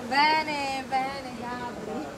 Bene, bene, Gabri.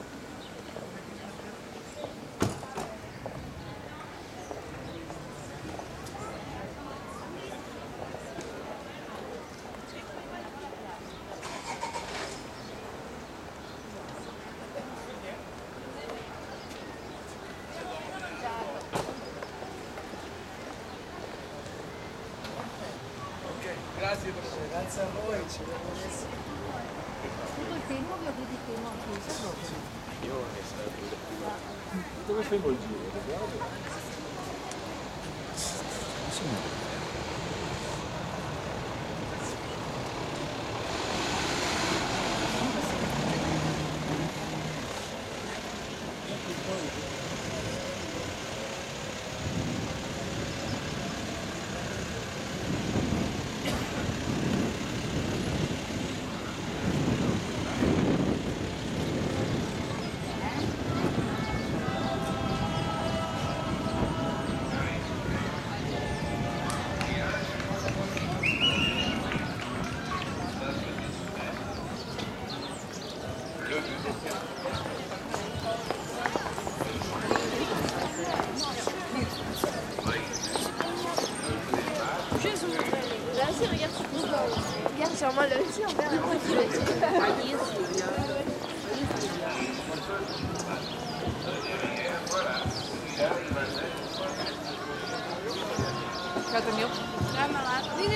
Grazie a voi, ci vediamo adesso. Tutto il tempo che ho dedicato a questo. Io dove fai il giro? Vas-y, regarde sur Google. Regarde sur moi, là aussi, on verra. Gaat er niet op? Ja, maar laat. Nee.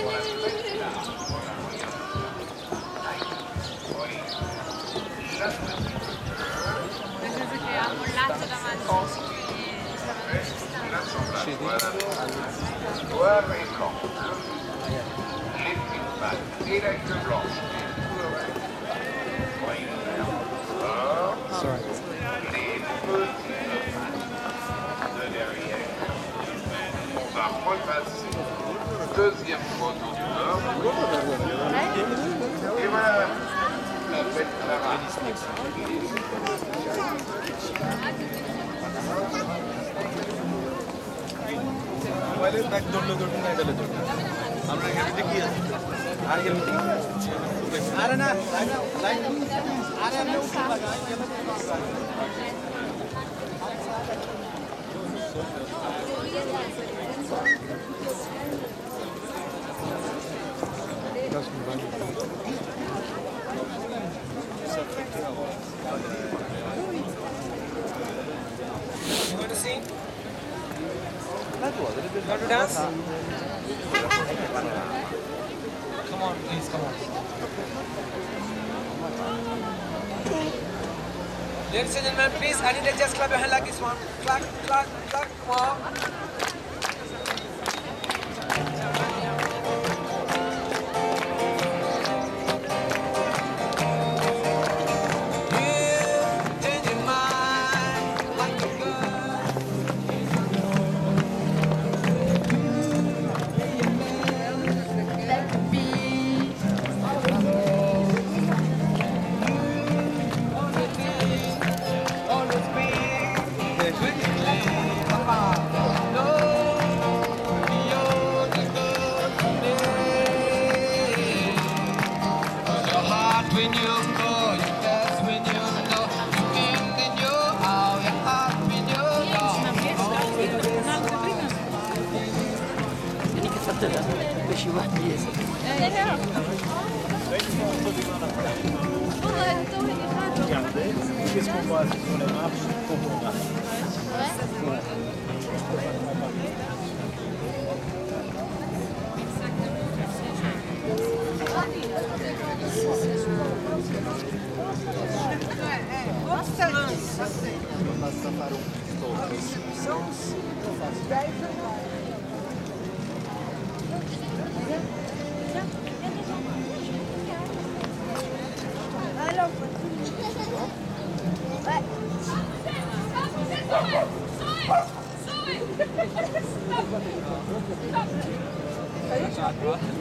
Nel senso che hanno un latte davanti. Noir et blanc. Les filles et la queue blanche. Sorry. Les petits de derrière. On va repasser. Deuxième photo du nord. Et voilà. La belle Clara. মোবাইলের bag ধরলে ধরুন না গেলে ধরুন আমরা হেলমেটে কি আছে আর হেলমেটে আরে না লাইন আরে আমি উপরে লাগাই You want to sing? You want to dance? Come on, please, come on. Ladies and gentlemen, please, I need to just clap your hand like this one. Clap, clap, clap, come on. When you go, you dance when you know. You in the new, how you up in your يعني كيف تطلع باش واحد ياسر Regardez, qu'est-ce qu'on voit sur les marches au bon marche. Basta fare un Alors, ouais.